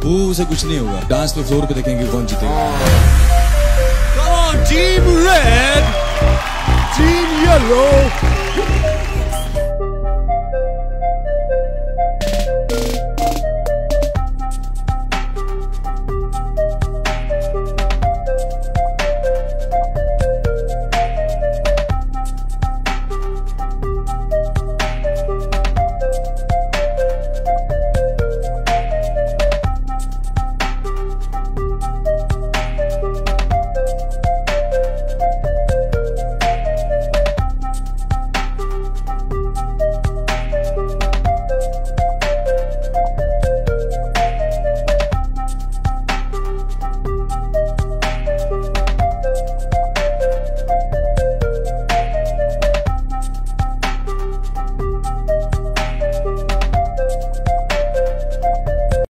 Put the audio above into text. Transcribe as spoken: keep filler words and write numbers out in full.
वो उसे कुछ नहीं होगा। डांस पे फ्लोर पे देखेंगे कौन जीतेगा। Come on, Team Red, Team Yellow.